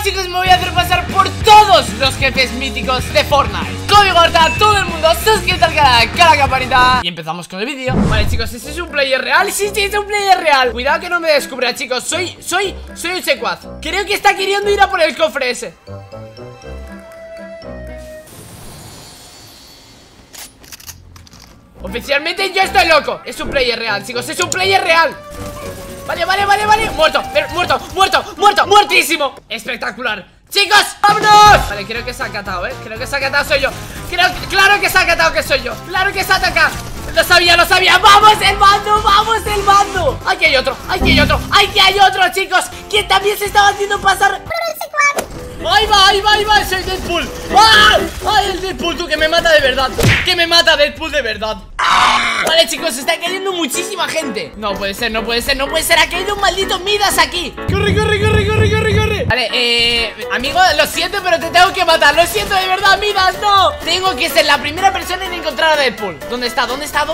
Hoy, chicos, me voy a hacer pasar por todos los jefes míticos de Fortnite. Código Horta, todo el mundo, suscríbete al canal, con la campanita. Y empezamos con el vídeo. Vale, chicos, ¿este es un player real? Sí, es un player real. Cuidado que no me descubra, chicos. Soy un secuaz. Creo que está queriendo ir a por el cofre ese. Oficialmente yo estoy loco. Es un player real, chicos, es un player real. Vale. Muertísimo. Espectacular. Chicos, vámonos. Vale, creo que se ha catado, creo que se ha catado, soy yo. Claro que se ha catado que soy yo. Claro que se ataca. Lo sabía. Vamos el mando. Aquí hay otro, chicos, que también se estaba haciendo pasar por el secuaz. Ahí va, soy Deadpool. ¡Ay, el Deadpool, tú, que me mata de verdad! ¡Que me mata Deadpool de verdad! Vale, chicos, se está cayendo muchísima gente. No puede ser, ha caído un maldito Midas aquí. Corre. Vale, amigo, lo siento, pero te tengo que matar. Lo siento, de verdad, Midas, no. Tengo que ser la primera persona en encontrar a Deadpool. ¿Dónde está?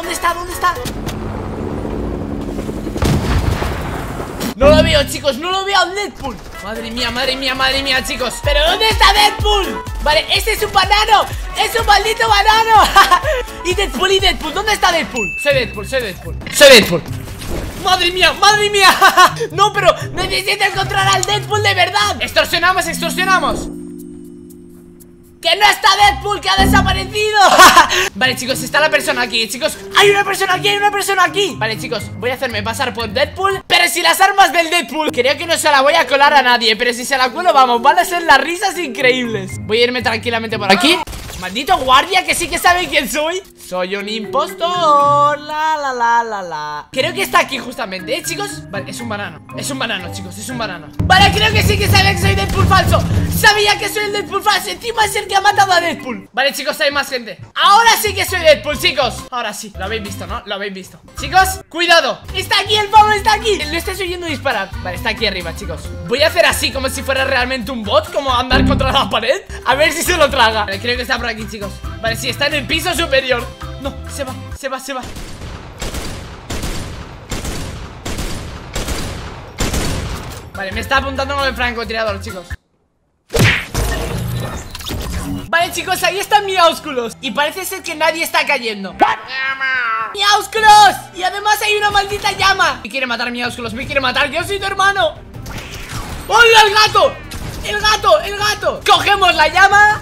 No lo veo, chicos, no lo veo al Deadpool. Madre mía, chicos. ¿Pero dónde está Deadpool? Vale, este es un banano. Es un maldito banano. Y Deadpool, ¿dónde está Deadpool? Soy Deadpool. Madre mía. No, pero necesito encontrar al Deadpool de verdad. Extorsionamos. ¡Que no está Deadpool! ¡Que ha desaparecido! Vale, chicos, está la persona aquí, chicos. Hay una persona aquí. Vale, chicos, voy a hacerme pasar por Deadpool. Pero si las armas del Deadpool, creo que no se la voy a colar a nadie. Pero si se la cuelo, vamos, van a ser las risas increíbles. Voy a irme tranquilamente por aquí. Maldito guardia, que sí que sabe quién soy. Soy un impostor. La. Creo que está aquí justamente, chicos. Vale, es un banano, chicos, Vale, creo que sí que sabe que soy Deadpool falso. Sabía que soy el Deadpool falso. Encima es el que ha matado a Deadpool. Vale, chicos, hay más gente. Ahora sí que soy Deadpool, chicos. Ahora sí, lo habéis visto, ¿no? Chicos, cuidado. Está aquí el pavo, está aquí. Lo estáis oyendo disparar. Vale, está aquí arriba, chicos. Voy a hacer así, como si fuera realmente un bot. Como andar contra la pared. A ver si se lo traga. Vale, creo que está por aquí, chicos. Vale, sí, está en el piso superior. No, se va. Vale, me está apuntando con el francotirador, chicos. Vale, chicos, ahí están Miaúsculos. Y parece ser que nadie está cayendo. ¡Miaúsculos! Y además hay una maldita llama. Me quiere matar, Miaúsculos, yo soy tu hermano. ¡Hola, el gato! ¡El gato! Cogemos la llama.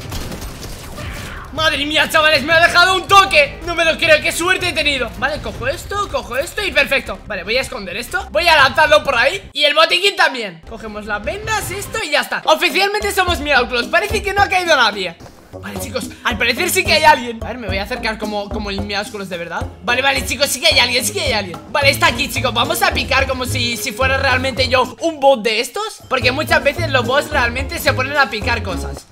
Madre mía, chavales, me ha dejado un toque. No me lo creo, qué suerte he tenido. Vale, cojo esto y perfecto. Vale, voy a esconder esto, voy a lanzarlo por ahí. Y el botiquín también. Cogemos las vendas, esto y ya está. Oficialmente somos Miaúsculos, parece que no ha caído nadie. Vale, chicos, al parecer sí que hay alguien. A ver, me voy a acercar como el Miaúsculos de verdad. Vale, chicos, sí que hay alguien. Vale, está aquí, chicos, vamos a picar como si fuera realmente yo un bot de estos. Porque muchas veces los bots realmente se ponen a picar cosas.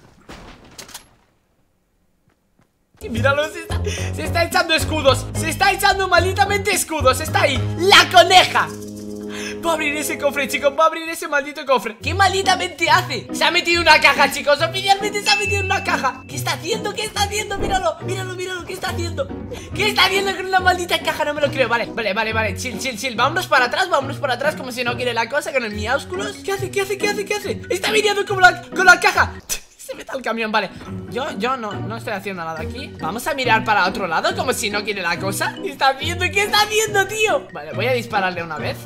Míralo, se está echando escudos. Se está echando malditamente escudos. Está ahí, la coneja. Va a abrir ese cofre, chicos, va a abrir ese maldito cofre. ¿Qué malditamente hace? Se ha metido en una caja, chicos, oficialmente se ha metido en una caja. ¿Qué está haciendo? Míralo, ¿qué está haciendo? ¿Qué está haciendo con una maldita caja? No me lo creo, vale, chill. Vámonos para atrás como si no quiere la cosa con el Miaúsculos. ¿Qué hace? Está viniendo con la caja. Se mete al camión, vale. Yo no estoy haciendo nada aquí. Vamos a mirar para otro lado como si no quiere la cosa. ¿Qué está haciendo, tío? Vale, voy a dispararle una vez.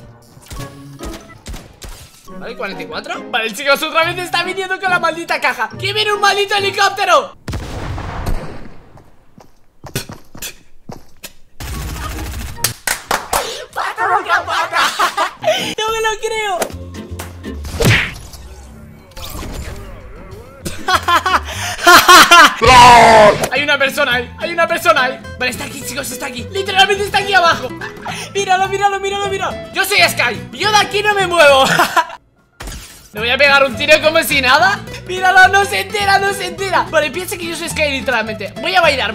Vale, 44. Vale, chicos, otra vez está viniendo con la maldita caja. ¡Que viene un maldito helicóptero! ¡No me lo creo! Hay una persona ahí. Vale, está aquí, chicos, está aquí. Literalmente está aquí abajo. Míralo. Yo soy Sky, yo de aquí no me muevo. Le voy a pegar un tiro como si nada. Míralo, no se entera. Vale, piensa que yo soy Sky literalmente. Voy a bailar.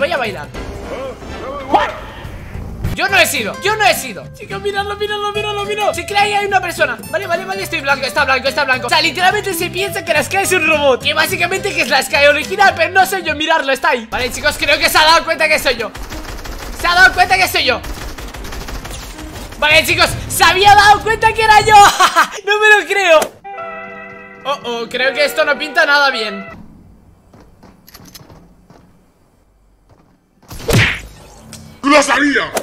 Yo no he sido. Chicos, míralo. Se cree que hay una persona. Vale, estoy blanco, está blanco. O sea, literalmente se piensa que la Sky es un robot. Que básicamente que es la Sky original, pero no soy yo, miradlo, está ahí. Vale, chicos, creo que se ha dado cuenta que soy yo. Vale, chicos, se había dado cuenta que era yo. No me lo creo. creo que esto no pinta nada bien. ¡Lo sabía!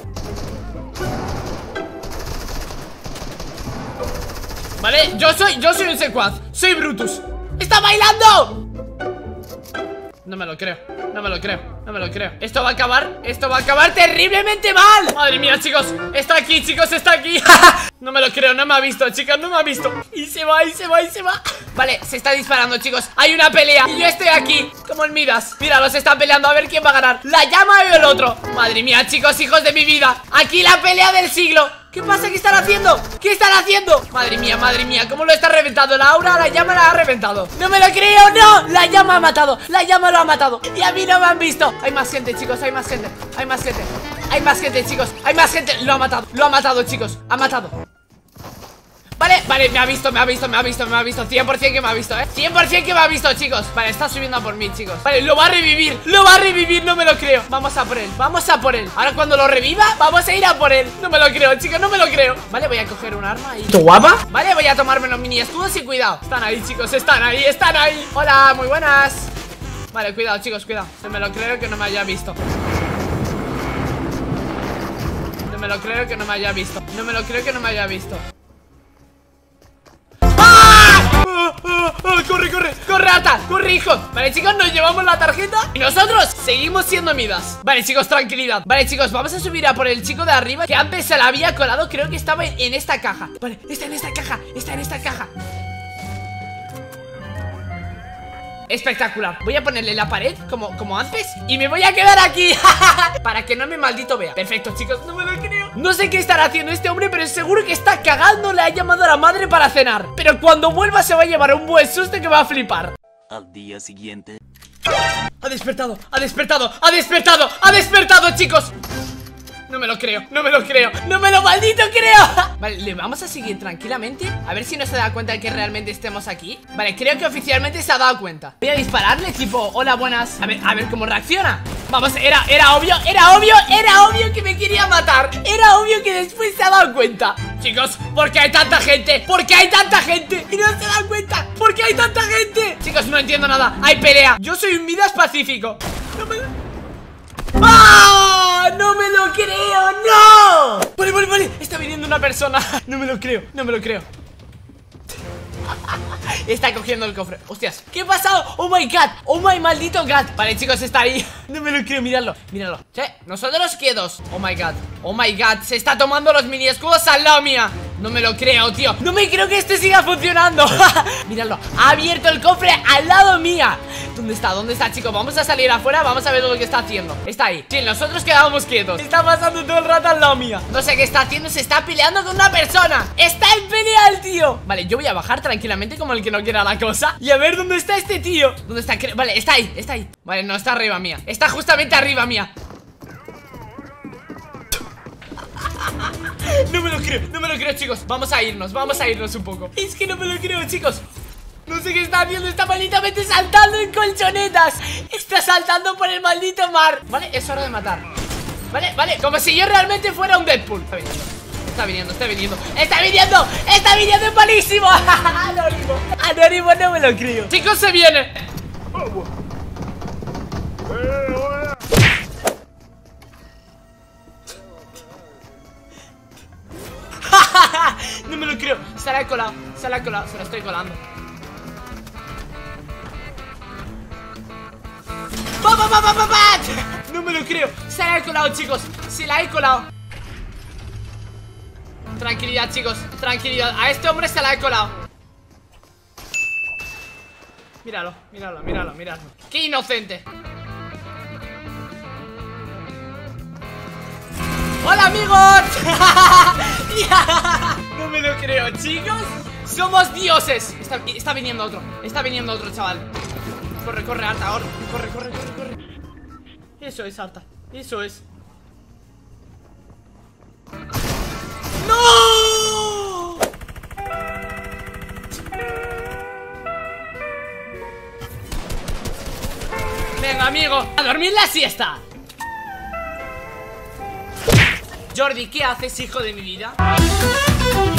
Vale, yo soy un secuaz. Soy Brutus. ¡Está bailando! No me lo creo, no me lo creo, no me lo creo. Esto va a acabar terriblemente mal. Madre mía, chicos, está aquí, chicos, está aquí. No me lo creo, no me ha visto, chicos, no me ha visto. Y se va, y se va, y se va. Vale, se está disparando, chicos. Hay una pelea y yo estoy aquí, como en Midas. Mira, los están peleando, a ver quién va a ganar, la llama o el otro. Madre mía, chicos, hijos de mi vida. Aquí la pelea del siglo. ¿Qué pasa? ¿Qué están haciendo? ¿Qué están haciendo? Madre mía, ¿cómo lo está reventando? La aura, la llama la ha reventado. ¡No me lo creo! ¡No! La llama ha matado. La llama lo ha matado. Y a mí no me han visto. Hay más gente, chicos, hay más gente. Hay más gente. Hay más gente, chicos. Hay más gente. Lo ha matado, chicos. Ha matado. Vale, me ha visto 100% que me ha visto, 100% que me ha visto, chicos. Vale, está subiendo a por mí, chicos. Vale, lo va a revivir, no me lo creo. Vamos a por él, Ahora cuando lo reviva, vamos a ir a por él. No me lo creo, chicos, no me lo creo. Vale, voy a coger un arma y... ¿Tu guapa? Vale, voy a tomarme los mini escudos y cuidado. Están ahí, chicos, están ahí. Hola, muy buenas. Vale, cuidado, chicos, cuidado. No me lo creo que no me haya visto. No me lo creo que no me haya visto. Corre, Ata, corre, hijo. Vale, chicos, nos llevamos la tarjeta y nosotros seguimos siendo Midas. Vale, chicos, tranquilidad. Vale, chicos, vamos a subir a por el chico de arriba, que antes se la había colado. Creo que estaba en esta caja. Vale, está en esta caja. Espectacular. Voy a ponerle la pared como antes y me voy a quedar aquí para que no me maldito vea. Perfecto, chicos, no me lo creo. No sé qué estará haciendo este hombre, pero seguro que está cagando. Le ha llamado a la madre para cenar, pero cuando vuelva se va a llevar un buen susto que va a flipar. Al día siguiente. Ha despertado, chicos. No me lo creo, no me lo maldito creo. Vale, le vamos a seguir tranquilamente, a ver si no se da cuenta de que realmente estemos aquí. Vale, creo que oficialmente se ha dado cuenta. Voy a dispararle tipo, hola, buenas. A ver cómo reacciona. Vamos, era obvio que me quería matar. Era obvio que después se ha dado cuenta. Chicos, ¿por qué hay tanta gente? Y no se dan cuenta. ¿Por qué hay tanta gente? Chicos, no entiendo nada, hay pelea. Yo soy un Midas pacífico. ¡Ah! ¡No me lo creo! ¡No! Vale, está viniendo una persona. No me lo creo. Está cogiendo el cofre. Hostias, ¿qué ha pasado? Oh my god, oh my maldito god. Vale, chicos, está ahí. No me lo creo, miradlo. Nosotros quedos. Oh my god, se está tomando los mini escudos al lado mía. No me lo creo, tío. No me creo que este siga funcionando. Miradlo, ha abierto el cofre al lado mía. ¿Dónde está, chicos? Vamos a salir afuera, vamos a ver lo que está haciendo. Está ahí. Sí, nosotros quedábamos quietos. Está pasando todo el rato al lado mía. No sé qué está haciendo, se está peleando con una persona. Está en pelea el tío. Vale, yo voy a bajar tranquilamente como el que no quiera la cosa y a ver dónde está este tío. ¿Dónde está? Vale, está ahí. Vale, no, está arriba mía. Está justamente arriba mía. No me lo creo, chicos. Vamos a irnos un poco. Es que no me lo creo, chicos. No sé qué está haciendo, está malditamente saltando en colchonetas. Está saltando por el maldito mar. Vale, es hora de matar. Vale, como si yo realmente fuera un Deadpool. Está viniendo, es malísimo. Anónimo, no me lo creo. Chicos, se viene. No me lo creo, se la he colado, se lo estoy colando. No me lo creo, se la he colado, chicos, se la he colado. Tranquilidad, chicos, tranquilidad. A este hombre se la he colado. Míralo. Qué inocente. ¡Hola, amigos! No me lo creo, chicos. Somos dioses. Está viniendo otro, chaval. Corre, Arta, corre. Eso es, Arta, eso es. ¡No! Venga, amigo, a dormir la siesta. Jordi, ¿qué haces, hijo de mi vida?